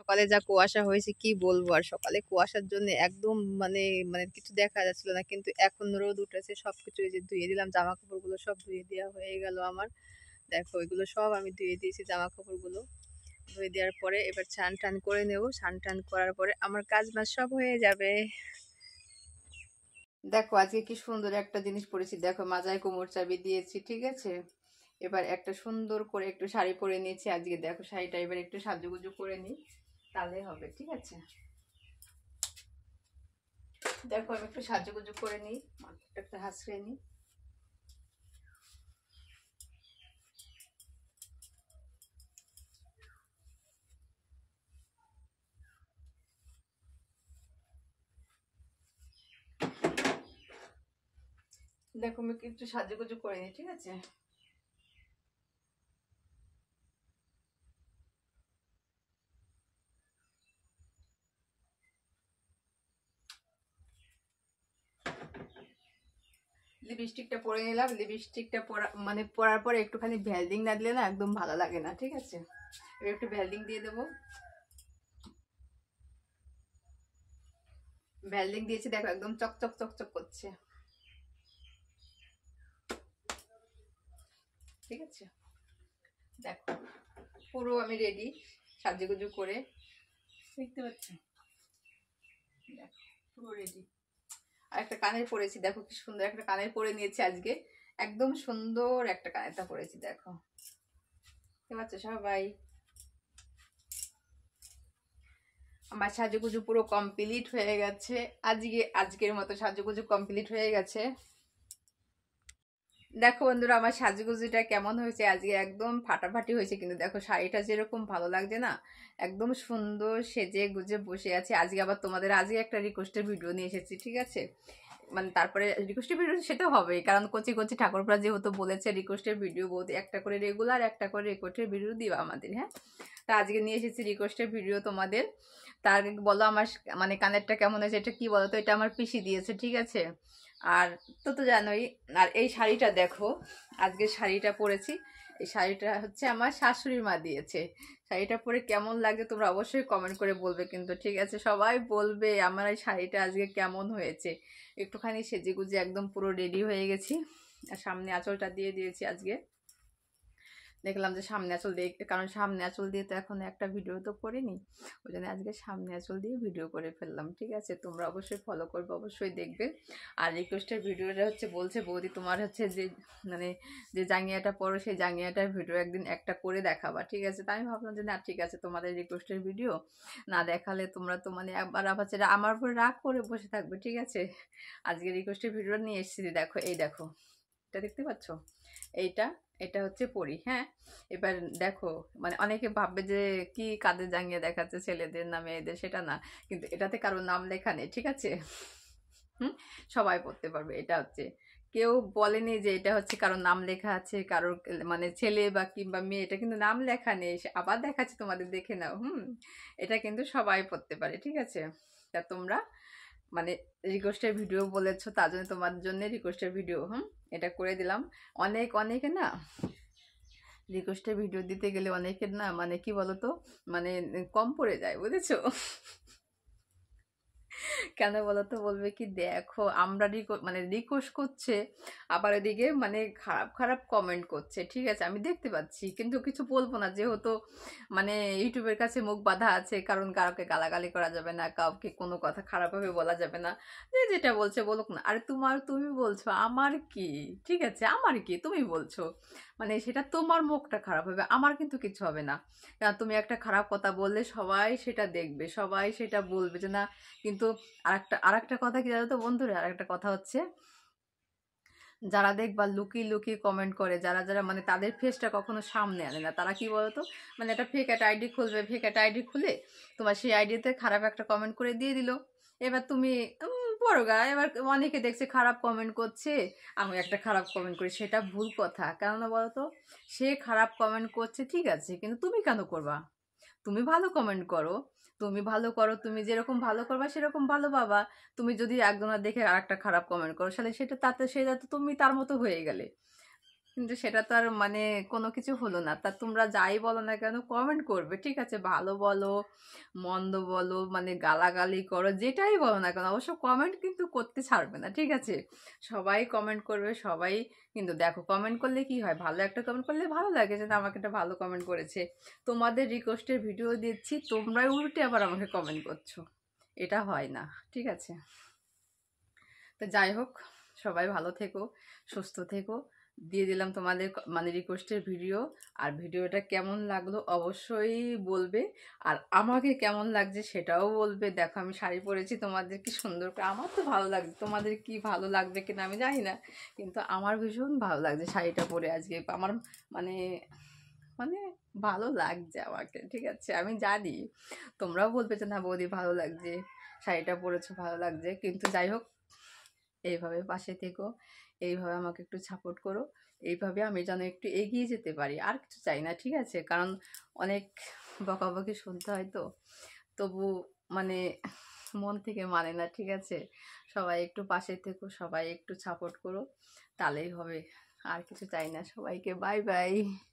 সকালে যা কুয়াশা হয়েছে কি বলবো, আর সকালে কুয়াশার জন্য একদম মানে মানে কিছু দেখা যাচ্ছিল না, কিন্তু এখন রোদ উঠেছে। সবকিছু এই যে ধুয়ে দিলাম, জামা কাপড়গুলো সব ধুয়ে দেওয়া হয়ে গেল আমার। দেখো এগুলো সব আমি ধুয়ে দিয়েছি, জামা কাপড়গুলো ধুয়ে দেওয়ার পরে এবার স্নান টান করে নেব। স্নান টান করার পরে আমার কাজ বাজ সব হয়ে যাবে। দেখো আজকে কি সুন্দর একটা জিনিস পরেছি, দেখো মাজায় কোমর চাবি দিয়েছি, ঠিক আছে। এবার একটা সুন্দর করে একটু শাড়ি পরে নিয়েছি আজকে। দেখো শাড়িটা এবার একটু সাজুগুজু করে নিই, তাহলে হবে, ঠিক আছে। দেখো আমি একটু সাজুগুজু করে নিই, মাথাটা একটু হাসড়ে নিই। দেখো আমি একটু সাজুগুজু করে নিই, ঠিক আছে। লিপস্টিকটা পরে নিলাম। লিপস্টিকটা পরা মানে পরার পরে একটুখানি ভ্যালডিং না দিলে না একদম ভালো লাগে না, ঠিক আছে। এবার একটু ভ্যালডিং দিয়ে দেবো। ভ্যালডিং দিয়েছি, দেখো একদম চকচক চকচক করছে, ঠিক আছে। দেখো পুরো আমি রেডি সাজুগুজু করে, দেখতে পাচ্ছ। দেখো পুরো রেডি। আর একটা কানের পরেছি, দেখো কি সুন্দর একটা কানের পরে নিয়েছি আজকে। একদম সুন্দর একটা কানেরটা পরেছি, দেখো দেখতে পাচ্ছ সবাই। আমার সাজুগুজু পুরো কমপ্লিট হয়ে গেছে আজকের মতো সাজুগুজু কমপ্লিট হয়ে গেছে। দেখো বন্ধুরা আমার সাজুগুজুটা কেমন হয়েছে আজকে, একদম ফাটাফাটি হয়েছে। কিন্তু দেখো শাড়িটা যেরকম ভালো লাগছে না, একদম সুন্দর সেজে গুজে বসে আছে। আজকে আবার তোমাদের আজকে একটা রিকোয়েস্টের ভিডিও নিয়ে এসেছি, ঠিক আছে। মানে তারপরে রিকোয়েস্টের ভিডিও সেটা হবে, কারণ কচি কচি ঠাকুরপরা যেহেতু বলেছে রিকোয়েস্টের ভিডিও বলতে, একটা করে রেগুলার একটা করে রিকোয়েস্টের ভিডিও দিবা আমাদের, হ্যাঁ। তা আজকে নিয়ে এসেছি রিকোয়েস্টের ভিডিও তোমাদের। তার আগে বলো আমার মানে কানেরটা কেমন হয়েছে, এটা কি বলো তো, এটা আমার পিসি দিয়েছে, ঠিক আছে। আর তো তো জানোই। আর এই শাড়িটা দেখো, আজকে শাড়িটা পরেছি। এই শাড়িটা হচ্ছে আমার শাশুড়ির মা দিয়েছে। শাড়িটা পরে কেমন লাগছে তোমরা অবশ্যই কমেন্ট করে বলবে কিন্তু, ঠিক আছে। সবাই বলবে আমার এই শাড়িটা আজকে কেমন হয়েছে। একটুখানি সেজে গুজে একদম পুরো রেডি হয়ে গেছি। আর সামনে আঁচলটা দিয়ে দিয়েছি আজকে। দেখলাম যে সামনে আঁচল দিয়ে, কারণ সামনে আঁচল দিয়ে তো এখন একটা ভিডিও তো করিনি, ওই জন্য আজকে সামনে আঁচল দিয়ে ভিডিও করে ফেললাম, ঠিক আছে। তোমরা অবশ্যই ফলো করবে, অবশ্যই দেখবে। আর রিকোয়েস্টের ভিডিওটা হচ্ছে বলছে বৌদি তোমার হচ্ছে যে মানে যে জাঙ্গিয়াটা পরো সেই জাঙ্গিয়াটার ভিডিও একদিন একটা করে দেখাবা, ঠিক আছে। তাই আমি ভাবলাম যে না ঠিক আছে, তোমাদের রিকোয়েস্টের ভিডিও না দেখালে তোমরা তো মানে একবার আবার সেটা আমার উপরে রাগ করে বসে থাকবে, ঠিক আছে। আজকে রিকোয়েস্টের ভিডিও নিয়ে এসেছি, দেখো এই দেখো, এটা দেখতে পাচ্ছ, এইটা এটা হচ্ছে পরি, হ্যাঁ। এবার দেখো মানে অনেকে ভাববে যে কি কাদের জাঙ্গিয়া দেখাচ্ছে, ছেলেদের না মেয়েদের, সেটা না। কিন্তু এটাতে কারোর নাম লেখা নেই, ঠিক আছে। হুম, সবাই পড়তে পারবে। এটা হচ্ছে কেউ বলেনি যে এটা হচ্ছে কারোর নাম লেখা আছে, কারোর মানে ছেলে বা কিংবা মেয়ে, এটা কিন্তু নাম লেখা নেই। আবার দেখাচ্ছে তোমাদের, দেখে নাও। এটা কিন্তু সবাই পড়তে পারে, ঠিক আছে। তা তোমরা মানে রিকোয়েস্টের ভিডিও বলেছো, তার জন্য তোমার জন্য রিকোয়েস্টের ভিডিও এটা করে দিলাম। অনেকে না রিকোয়েস্টের ভিডিও দিতে গেলে অনেকের না মানে কি বলতো, মানে কম পড়ে যায়, বুঝেছো। কেন বলতো, বলবে কি দেখো আমরা মানে রিকোয়েস্ট করছে, আবার এদিকে মানে খারাপ খারাপ কমেন্ট করছে, ঠিক আছে। আমি দেখতে পাচ্ছি কিন্তু কিছু বলবো না, যেহেতু মানে ইউটিউবের কাছে মুখ বাঁধা আছে, কারণ কাউকে গালাগালি করা যাবে না, কাউকে কোনো কথা খারাপভাবে বলা যাবে না। যে যেটা বলছে বলুক না, আরে তুমি বলছো আমার কি, ঠিক আছে, আমার কি, তুমি বলছো মানে সেটা তোমার মুখটা খারাপ হবে, আমার কিন্তু কিছু হবে না। কারণ তুমি একটা খারাপ কথা বললে সবাই সেটা দেখবে, সবাই সেটা বলবে যে না। কিন্তু আরেকটা কথা কি জানো তো বন্ধুরা, আরেকটা কথা হচ্ছে, যারা দেখবা লুকিয়ে লুকিয়ে কমেন্ট করে, যারা যারা মানে তাদের ফেসটা কখনো সামনে আনে না, তারা কি বলতো, মানে একটা ফেক একটা আইডি খুলবে, ফেক একটা আইডি খুলে তোমার সেই আইডিতে খারাপ একটা কমেন্ট করে দিয়ে দিল। এবার তুমি বড় গা, এবার অনেকে দেখছে খারাপ কমেন্ট করছে, আমি একটা খারাপ কমেন্ট করি, সেটা ভুল কথা। কেননা বলতো, সে খারাপ কমেন্ট করছে ঠিক আছে, কিন্তু তুমি কেন করবা? তুমি ভালো কমেন্ট করো, তুমি ভালো করো, তুমি যেরকম ভালো করবা সেরকম ভালো পাবা। তুমি যদি একজনের দেখে আর একটা খারাপ কমেন্ট করো, তাহলে সেটা তাতে সেটা তো তুমি তার মতো হয়ে গেলে। কিন্তু সেটা তো আর মানে কোনো কিছু হলো না। তা তোমরা যাই বলো না কেন কমেন্ট করবে, ঠিক আছে? ভালো বলো, মন্দ বলো, মানে গালাগালি করো, যেটাই বলো না কেন অবশ্য কমেন্ট কিন্তু করতে ছাড়বে না, ঠিক আছে? সবাই কমেন্ট করবে, সবাই। কিন্তু দেখো কমেন্ট করলে কি হয়, ভালো একটা কমেন্ট করলে ভালো লাগে যে না আমাকে একটা ভালো কমেন্ট করেছে। তোমাদের রিকোয়েস্টের ভিডিও দিচ্ছি, তোমরাই উল্টে আবার আমাকে কমেন্ট করছো, এটা হয় না, ঠিক আছে? তো যাই হোক, সবাই ভালো থেকো, সুস্থ থেকো। দিয়ে দিলাম তোমাদের মানে রিকোয়েস্টের ভিডিও। আর ভিডিওটা কেমন লাগলো অবশ্যই বলবে, আর আমাকে কেমন লাগছে সেটাও বলবে। দেখো আমি শাড়ি পরেছি, তোমাদের কি সুন্দর করে, আমার তো ভালো লাগছে, তোমাদের কি ভালো লাগবে কিনা আমি জানি না, কিন্তু আমার ভীষণ ভালো লাগছে শাড়িটা পরে আজকে। আমার মানে মানে ভালো লাগছে আমাকে, ঠিক আছে? আমি জানি তোমরাও বলবে যে না বৌদি ভালো লাগছে, শাড়িটা পরেছো ভালো লাগছে। কিন্তু যাই হোক, এইভাবে পাশে থেকো, এইভাবে আমাকে একটু সাপোর্ট করো, এইভাবে আমি যেন একটু এগিয়ে যেতে পারি, আর কিছু চাই না, ঠিক আছে? কারণ অনেক বকাবকি শুনতে হয়, তো তবু মানে মন থেকে মানে না, ঠিক আছে? সবাই একটু পাশে থেকো, সবাই একটু সাপোর্ট করো, তাহলেই হবে, আর কিছু চাই না। সবাইকে বাই বাই।